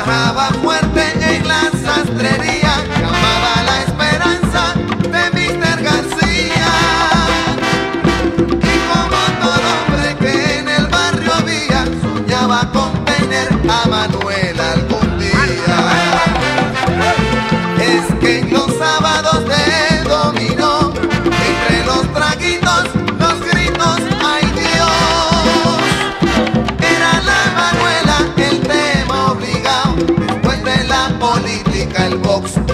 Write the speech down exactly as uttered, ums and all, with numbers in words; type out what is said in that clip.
trabajaba fuerte en la sastrería llamada La Esperanza de míster García. Y como todo hombre que en el barrio había, soñaba con tener a Manuela algún día. Es que en los sábados de dominó, entre los traguitos, los gritos, ¡ay Dios! Era la Manuela el tema obligado, después de la política el box